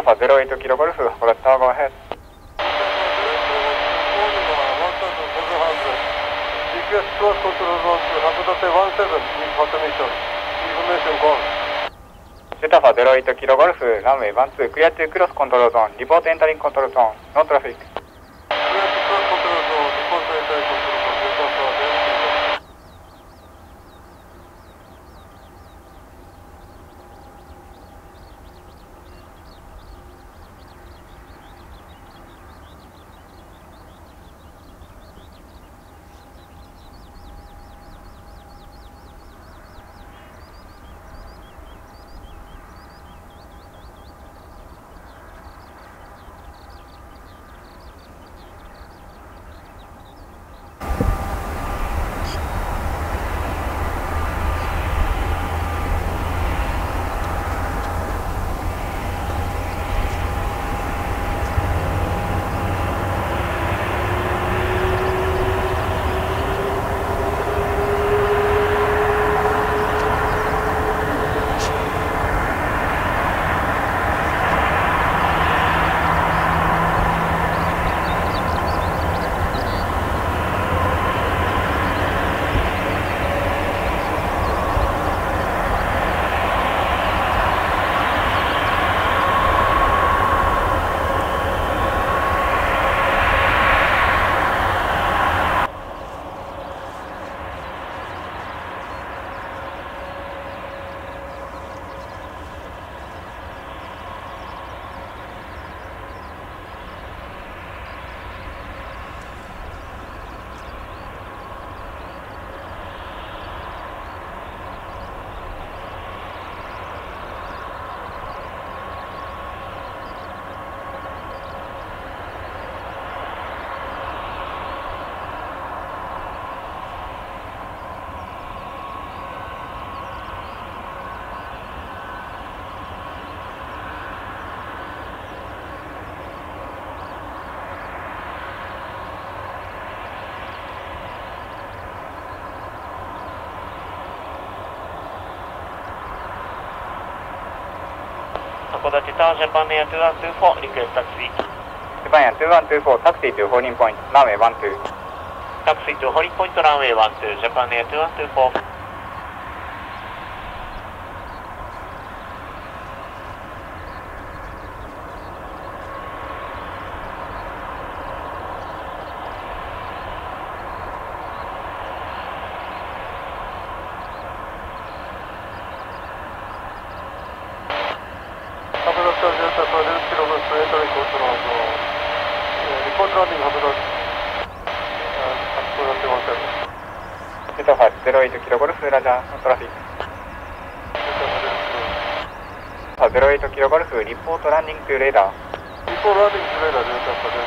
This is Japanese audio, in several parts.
タファ08キロゴルフ、ホラッターゴーヘッド。 Request cross control zone to函館17 information. Information gone. シェタファ08キロゴルフ、ランウェイ12、クリアトゥクロスコントロールゾーン、リポートエンタリングコントロールゾーン、ノートラフィック。 函館タワージャパンエア2124リクエストタクシー。 ジャパンエア2124タクシーとホーリンポイント、ランウェイ12。 タクシーとホーリンポイントランウェイ12、ジャパンエア2124。 シェタファ08キロゴルフ、ラジャー、ノートラフィック。08キロゴルフ、リポートランニングトゥレーダー。 リポートランニングトゥレーダー、データです。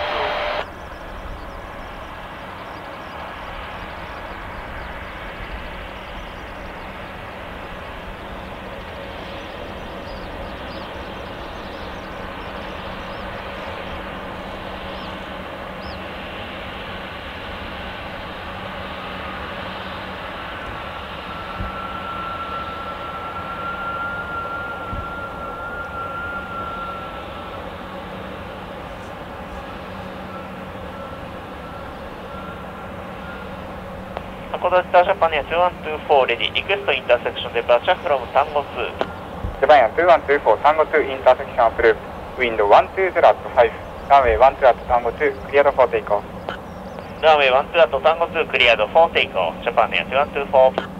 函館タワージャパンエア2124レディリクエストインターセクションデパーチャーフロムタンゴ2。 ジャパンエア2124タンゴ2インターセクションアプルーブ。ウィンド120 at 5。ランウェイ12 at タンゴ2、クリアドフォーテイクオフ。 ランウェイ12アットタンゴ2クリアド4テイクオフ。ジャパンエア2124。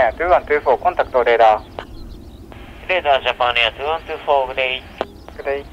Japan Air 2124 contact radar. レーダージャパンエア2124グレイ。 Good day.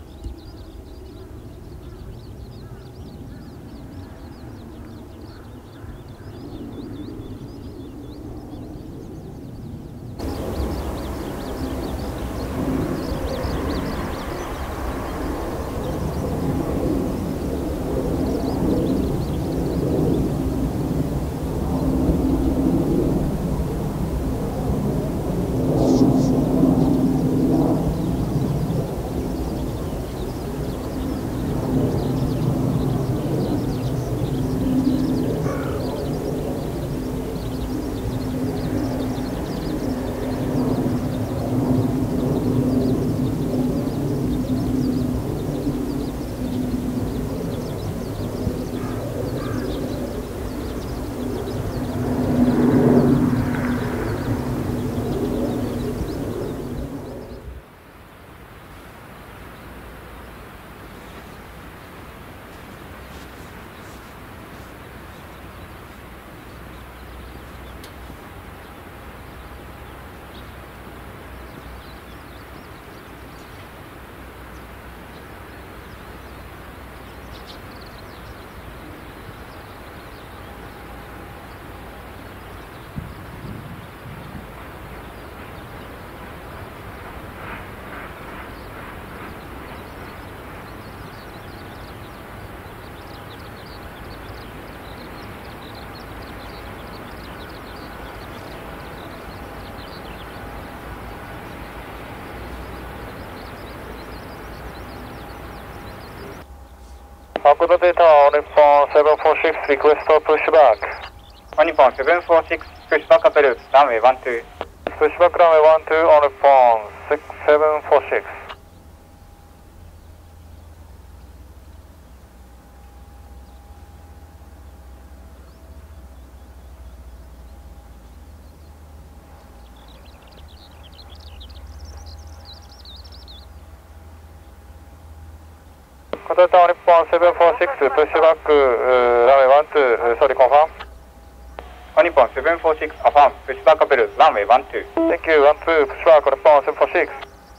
函館タワー、日本746、リクエストプッシュバック。 One Nippon 746 push back approach runway 12. プッシュバックランウェイ12、オン日本746。函館タワー、日本746、プッシュバックランウェイ12、ソリコンファーム。 One Nippon 746 affirm push back approach runway 12. Thank you, 12, push back, 日本746。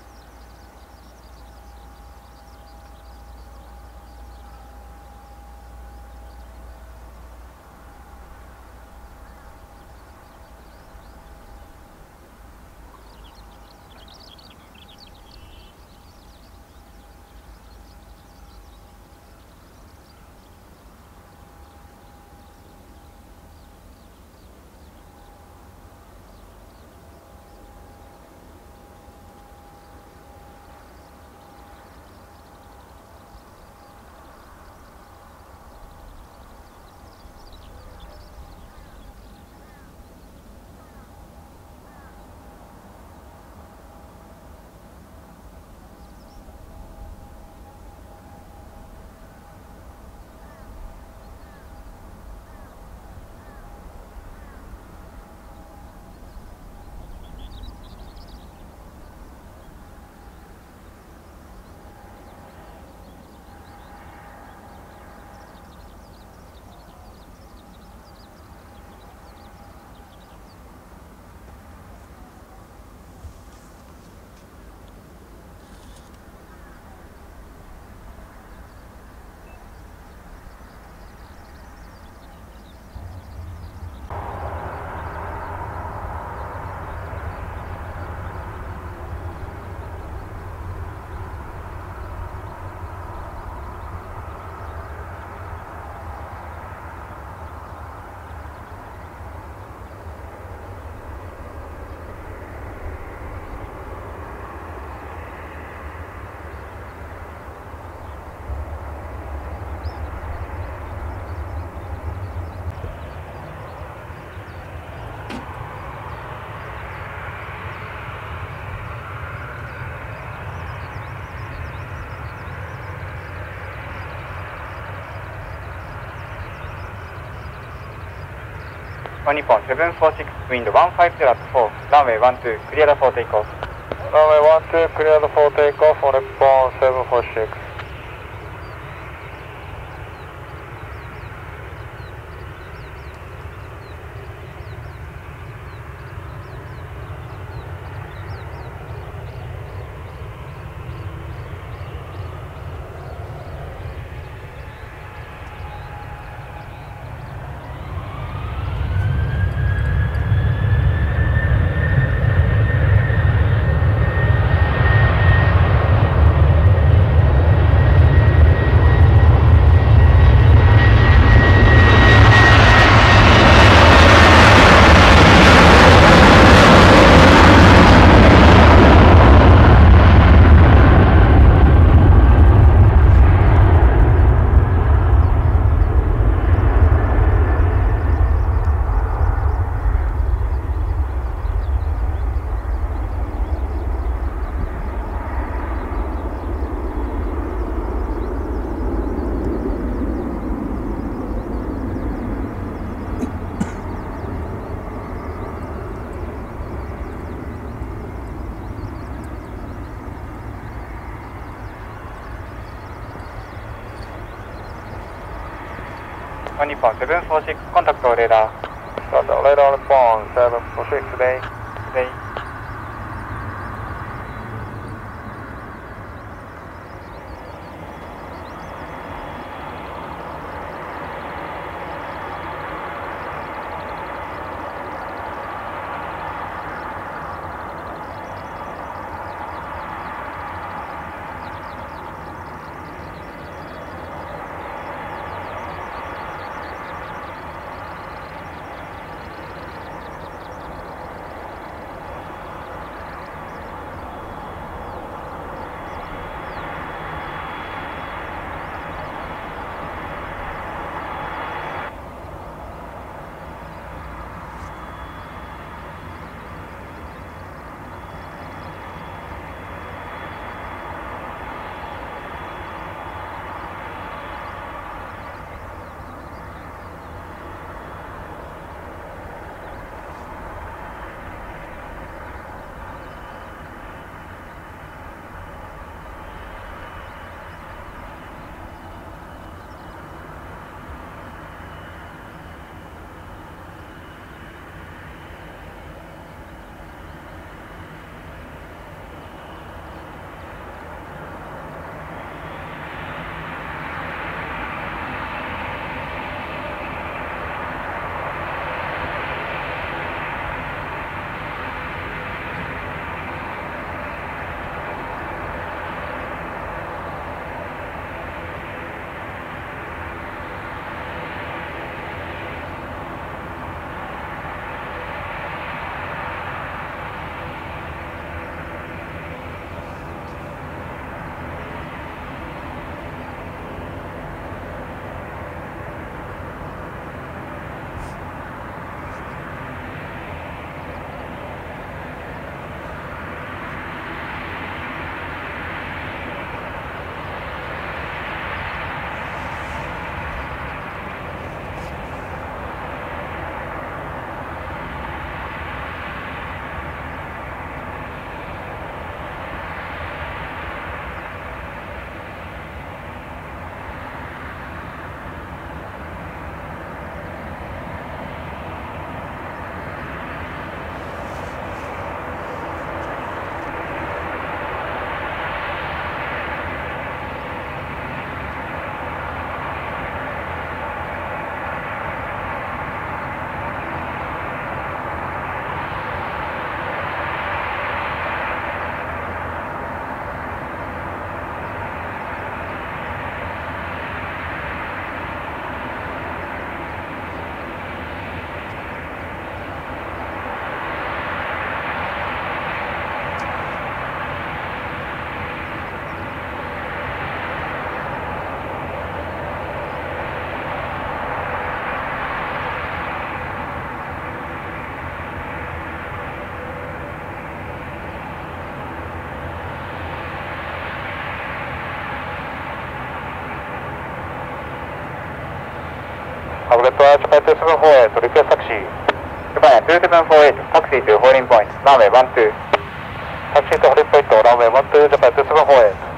One Nippon 746 wind 150 at 4 runway 12 clear for takeoff. Runway 12, cleared for takeoff, on日本746。 1日本746 contact all radar. Contact radar Nippon 746 today. Today. アブレットはジャパン278、リクエストタクシー。 Japan 2748, taxi to holding point, runway 12. タクシーとホリッポイント、ランウェイ12、ジャパン278。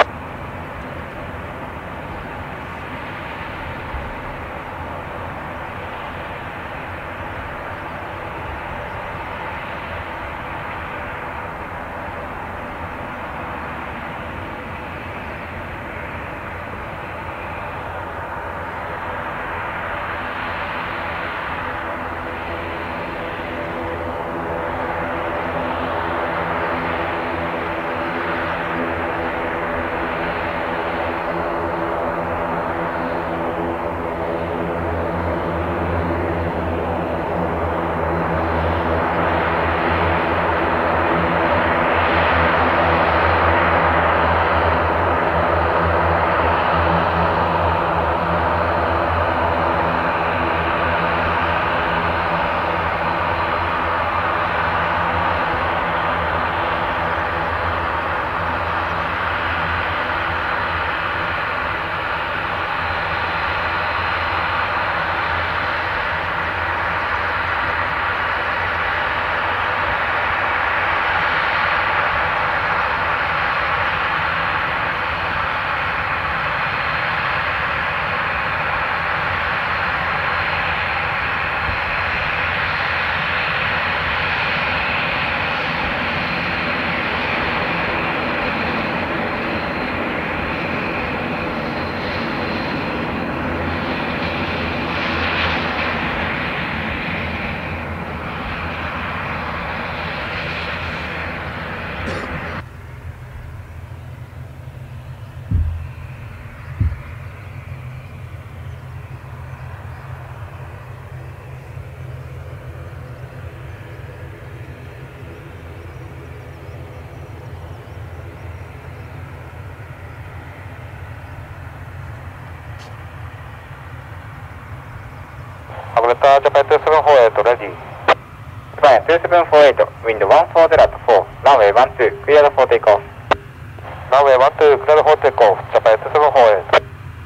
ハブレタジャパン2748レディー。 ジャパン2748、ウィンド140 at 4、ランウェイ12、クリアドフォーテイクオフ。 ランウェイ12、クリアドフォーテイクオフ、ジャパン2748。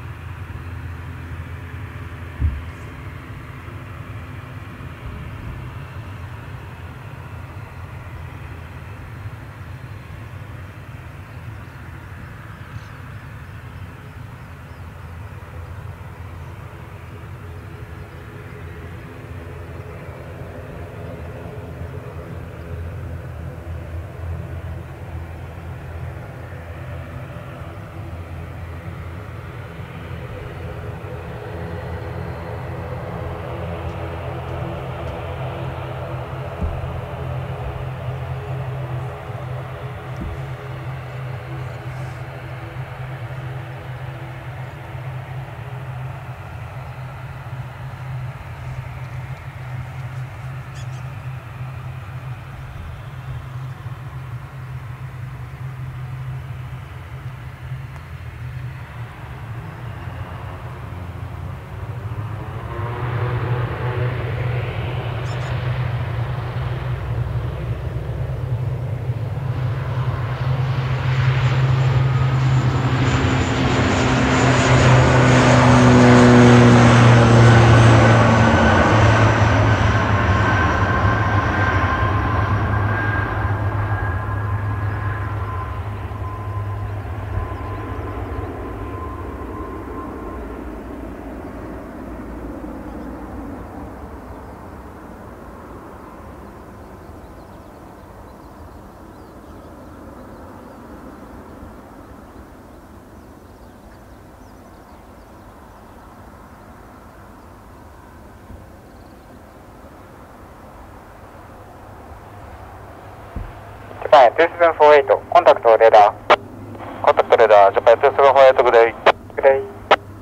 ジャパン2748、コンタクトレーダー。 コンタクトレーダー、ジャパン2748グレイ。 グレイ。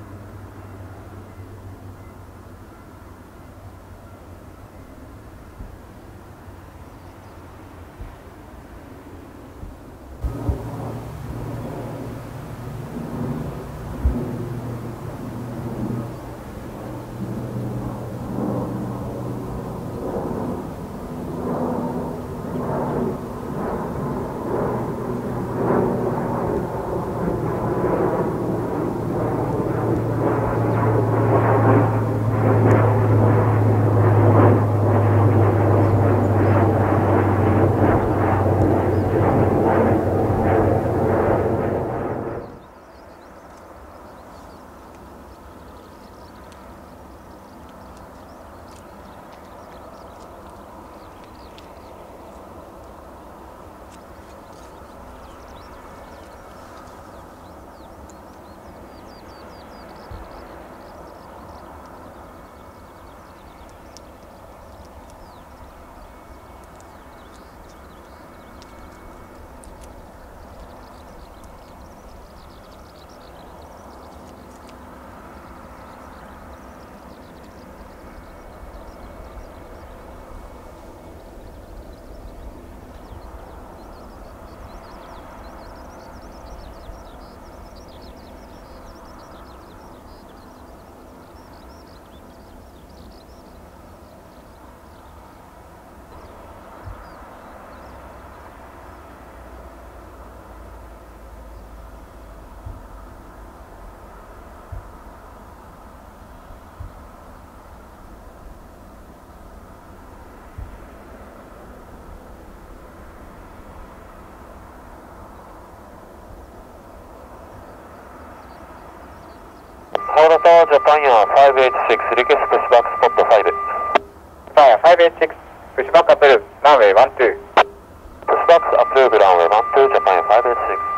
ハブレタジャパンや586、リクエストプッシュバックスポット5。 ジャパンや586、プッシュバックアップルーブ、ランウェイ12。 プッシュバックスアップルーブランウェイ12、ジャパンや586。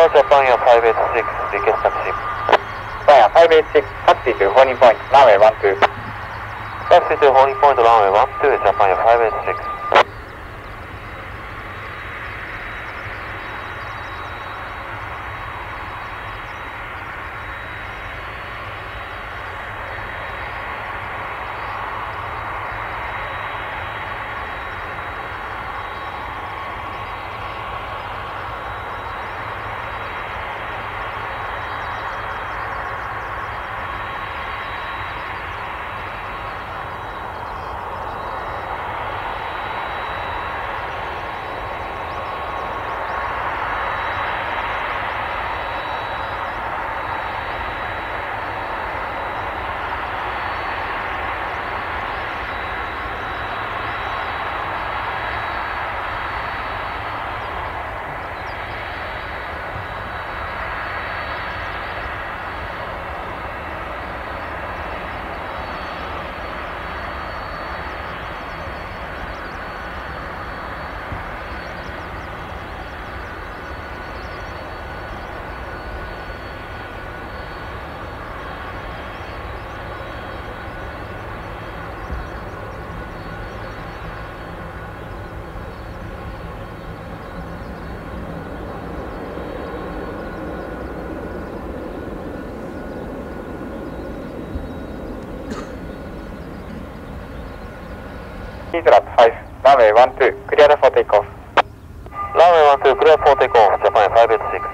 ジャパンや586、リクエストタクシー。 ジャパンや586、タクシーとホーニーポイント、ランウェイ12。 タクシーとホーニーポイント、ランウェイ12、ジャパンや586。 Easy Lap 5, runway 12, clear for takeoff. Runway 12, clear for takeoff, Japan 586.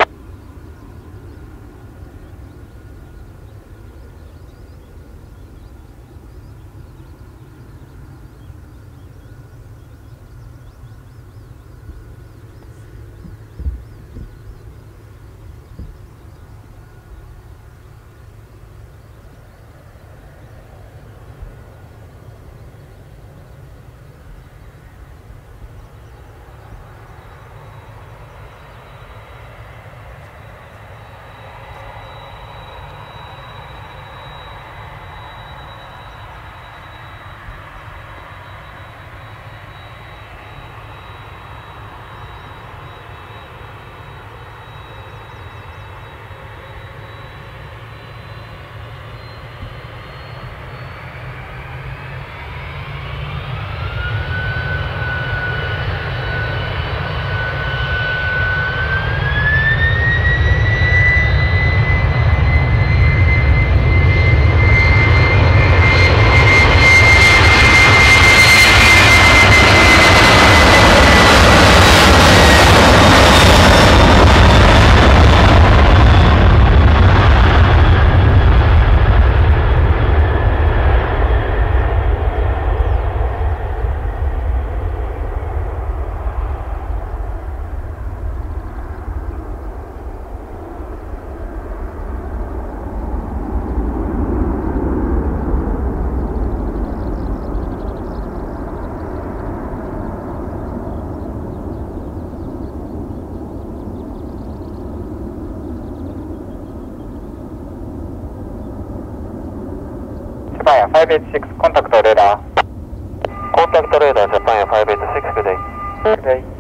Japan 586, contact radar. Contact radar, Japan 586, good day. Good day.